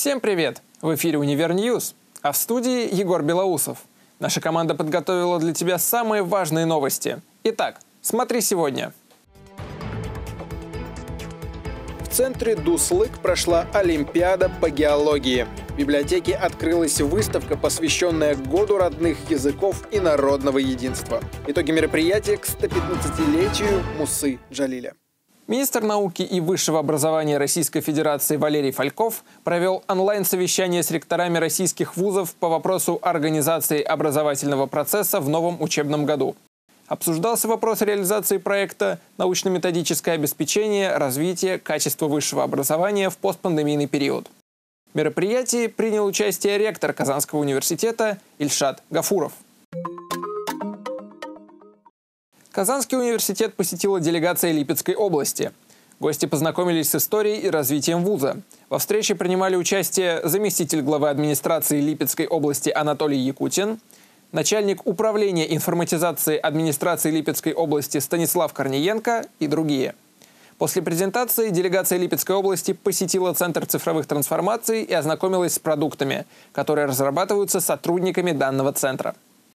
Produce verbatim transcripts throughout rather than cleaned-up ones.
Всем привет! В эфире Универньюз, а в студии Егор Белоусов. Наша команда подготовила для тебя самые важные новости. Итак, смотри сегодня. В центре Дуслык прошла Олимпиада по геологии. В библиотеке открылась выставка, посвященная Году родных языков и народного единства. Итоги мероприятия к сто пятнадцатилетию Мусы Джалиля. Министр науки и высшего образования Российской Федерации Валерий Фальков провел онлайн-совещание с ректорами российских вузов по вопросу организации образовательного процесса в новом учебном году. Обсуждался вопрос реализации проекта «Научно-методическое обеспечение развития качества высшего образования в постпандемийный период». В мероприятии принял участие ректор Казанского университета Ильшат Гафуров. Казанский университет посетила делегация Липецкой области. Гости познакомились с историей и развитием вуза. Во встрече принимали участие заместитель главы администрации Липецкой области Анатолий Якутин, начальник управления информатизации администрации Липецкой области Станислав Корниенко и другие. После презентации делегация Липецкой области посетила Центр цифровых трансформаций и ознакомилась с продуктами, которые разрабатываются сотрудниками данного центра.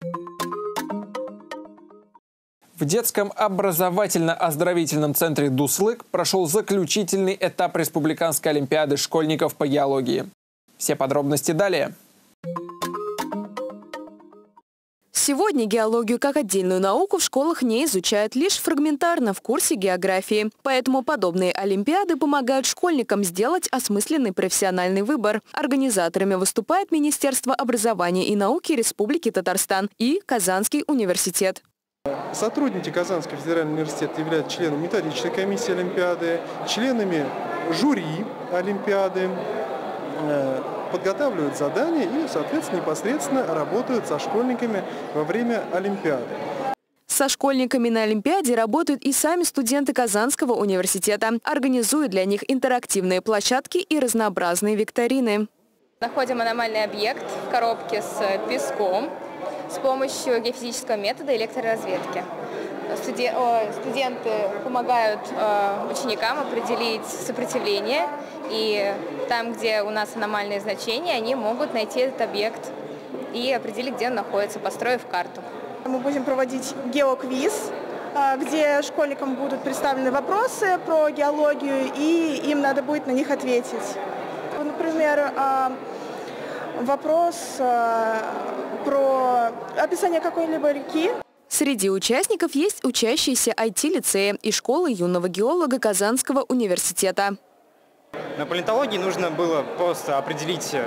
В детском образовательно-оздоровительном центре Дуслык прошел заключительный этап Республиканской олимпиады школьников по геологии. Все подробности далее. Сегодня геологию как отдельную науку в школах не изучают лишь фрагментарно в курсе географии. Поэтому подобные олимпиады помогают школьникам сделать осмысленный профессиональный выбор. Организаторами выступает Министерство образования и науки Республики Татарстан и Казанский университет. Сотрудники Казанского федерального университета являются членами методической комиссии Олимпиады, членами жюри Олимпиады, подготавливают задания и, соответственно, непосредственно работают со школьниками во время Олимпиады. Со школьниками на Олимпиаде работают и сами студенты Казанского университета. Организуют для них интерактивные площадки и разнообразные викторины. Находим аномальный объект в коробке с песком с помощью геофизического метода электроразведки. Студенты помогают ученикам определить сопротивление, и там, где у нас аномальные значения, они могут найти этот объект и определить, где он находится, построив карту. Мы будем проводить геоквиз, где школьникам будут представлены вопросы про геологию, и им надо будет на них ответить. Например, вопрос про описание какой-либо реки. Среди участников есть учащиеся ай ти-лицея и школы юного геолога Казанского университета. На палеонтологии нужно было просто определить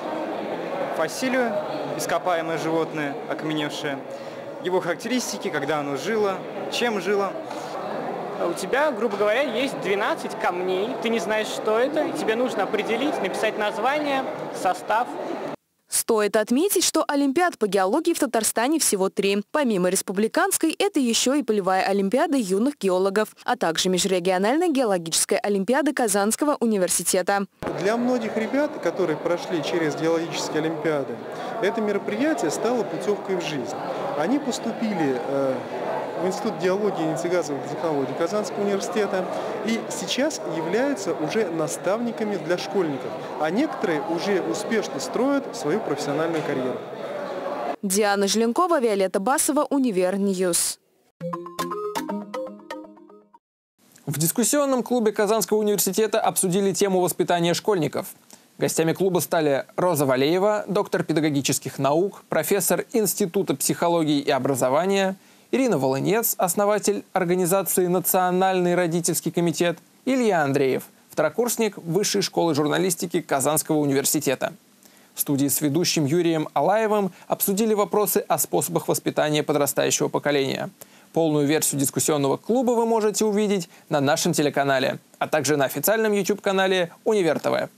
фасилию, ископаемое животное, окаменевшее, его характеристики, когда оно жило, чем жило. У тебя, грубо говоря, есть двенадцать камней, ты не знаешь, что это, и тебе нужно определить, написать название, состав. Стоит отметить, что олимпиад по геологии в Татарстане всего три. Помимо республиканской, это еще и полевая олимпиада юных геологов, а также межрегиональная геологическая олимпиада Казанского университета. Для многих ребят, которые прошли через геологические олимпиады, это мероприятие стало путевкой в жизнь. Они поступили э, в Институт геологии и нефтегазовых технологий Казанского университета и сейчас являются уже наставниками для школьников, а некоторые уже успешно строят свою профессиональную карьеру. Диана Желенкова, Виолетта Басова, Универньюз. В дискуссионном клубе Казанского университета обсудили тему воспитания школьников. Гостями клуба стали Роза Валеева, доктор педагогических наук, профессор Института психологии и образования, Ирина Волынец, основатель организации «Национальный родительский комитет», Илья Андреев, второкурсник Высшей школы журналистики Казанского университета. В студии с ведущим Юрием Алаевым обсудили вопросы о способах воспитания подрастающего поколения. Полную версию дискуссионного клуба вы можете увидеть на нашем телеканале, а также на официальном YouTube-канале Универ ТВ.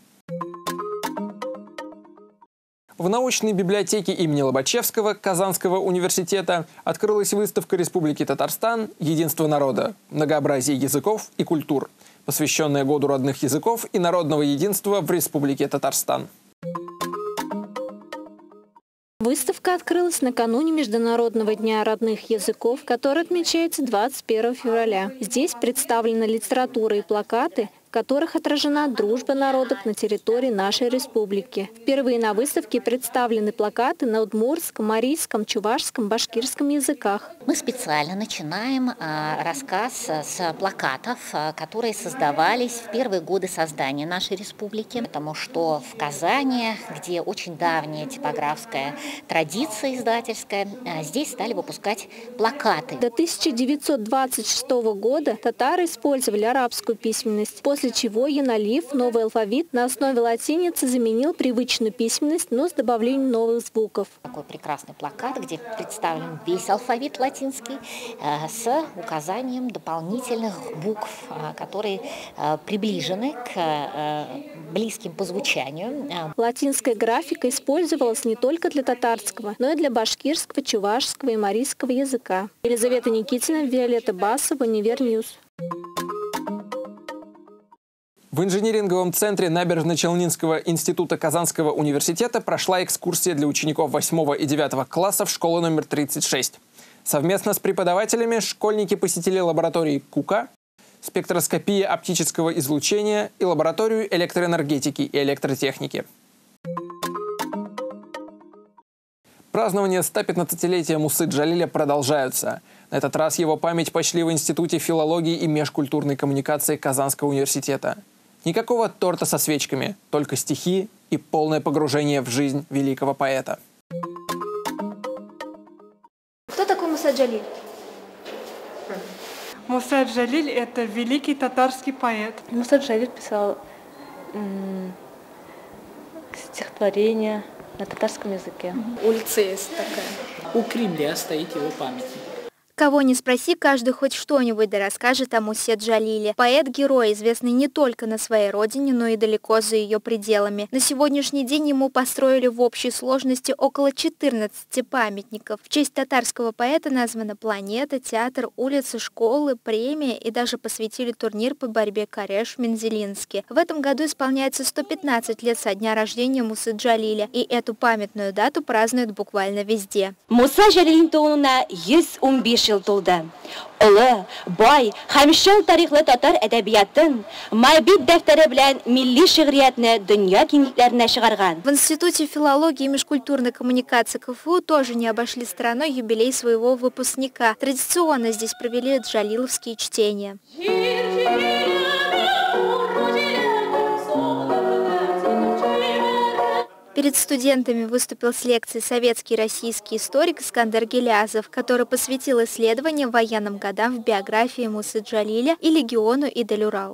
В научной библиотеке имени Лобачевского Казанского университета открылась выставка Республики Татарстан «Единство народа. Многообразие языков и культур», посвященная Году родных языков и народного единства в Республике Татарстан. Выставка открылась накануне Международного дня родных языков, который отмечается двадцать первого февраля. Здесь представлена литература и плакаты, в которых отражена дружба народов на территории нашей республики. Впервые на выставке представлены плакаты на удмуртском, марийском, чувашском, башкирском языках. Мы специально начинаем а, рассказ с плакатов, а, которые создавались в первые годы создания нашей республики, потому что в Казани, где очень давняя типографская традиция издательская, а, здесь стали выпускать плакаты. До тысяча девятьсот двадцать шестого года татары использовали арабскую письменность, после чего Яналиев новый алфавит на основе латиницы заменил привычную письменность, но с добавлением новых звуков. Такой прекрасный плакат, где представлен весь алфавит латинский э, с указанием дополнительных букв, э, которые э, приближены к э, близким по звучанию. Латинская графика использовалась не только для татарского, но и для башкирского, чувашского и марийского языка. Елизавета Никитина, Виолетта Басова, Универньюз. В инжиниринговом центре Набережно-Челнинского института Казанского университета прошла экскурсия для учеников восьмого и девятого классов школы номер тридцать шесть. Совместно с преподавателями школьники посетили лаборатории КУКа, спектроскопия оптического излучения и лабораторию электроэнергетики и электротехники. Празднования ста пятнадцатилетия Мусы Джалиля продолжаются. На этот раз его память почли в Институте филологии и межкультурной коммуникации Казанского университета. Никакого торта со свечками, только стихи и полное погружение в жизнь великого поэта. Кто такой Муса Джалиль? Муса Джалиль – это великий татарский поэт. Муса Джалиль писал стихотворения на татарском языке. Улица есть такая. У Кремля стоит его памятник. Кого ни спроси, каждый хоть что-нибудь да расскажет о Мусе Джалиле. Поэт-герой, известный не только на своей родине, но и далеко за ее пределами. На сегодняшний день ему построили в общей сложности около четырнадцати памятников. В честь татарского поэта названа планета, театр, улицы, школы, премия и даже посвятили турнир по борьбе Кареш в Мензелинске. В этом году исполняется сто пятнадцать лет со дня рождения Мусы Джалиля, и эту памятную дату празднуют буквально везде. Муса Джалиль тууна йөз ун биш ел тулды. Улы, бай, һәм шул тарихлы татар әдәбиятын, майбит дәфтәре белән милли шигъриятны дөнья киңлекләренә чыгарган. В Институте филологии и межкультурной коммуникации КФУ тоже не обошли стороной юбилей своего выпускника. Традиционно здесь провели джалиловские чтения. Перед студентами выступил с лекцией советский и российский историк Искандер Гилязов, который посвятил исследованиям военным годам в биографии Мусы Джалиля и легиону Идель-Урал.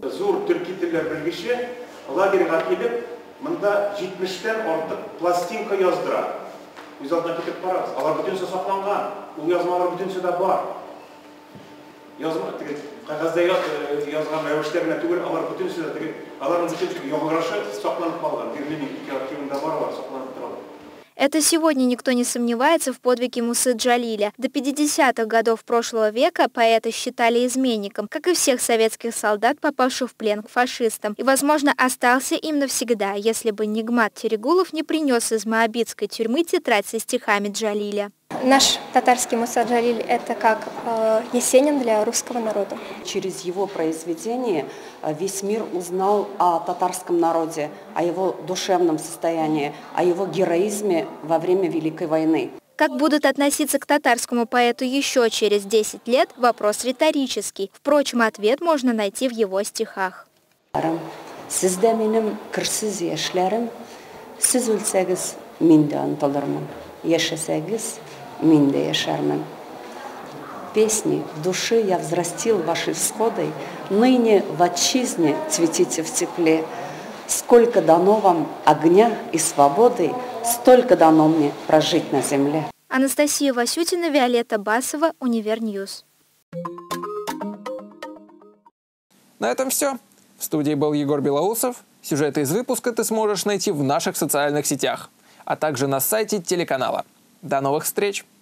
Қағазда жазған рәвіштеріне түгел, алар бүтін сөзі, алардың бүтін яңгырашы сақланып қалған, Берлин архивында бар, сақланып тұрады. Это сегодня никто не сомневается в подвиге Мусы Джалиля. До пятидесятых годов прошлого века поэта считали изменником, как и всех советских солдат, попавших в плен к фашистам. И, возможно, остался им навсегда, если бы Нигмат Терегулов не принес из моабитской тюрьмы тетрадь со стихами Джалиля. Наш татарский Муса Джалиль – это как э, Есенин для русского народа. Через его произведение весь мир узнал о татарском народе, о его душевном состоянии, о его героизме во время Великой войны. Как будут относиться к татарскому поэту еще через десять лет – вопрос риторический. Впрочем, ответ можно найти в его стихах. Сездә минем керсез яшьләрем, сез үлсәгез, мин дә онытылырмын. Яшәсәгез, мин дә яшәрмен. Песни души я взрастил вашей всходой, ныне в отчизне цветите в тепле. Сколько дано вам огня и свободы, столько дано мне прожить на земле. Анастасия Васютина, Виолетта Басова, Универньюз. На этом все. В студии был Егор Белоусов. Сюжеты из выпуска ты сможешь найти в наших социальных сетях, а также на сайте телеканала. До новых встреч!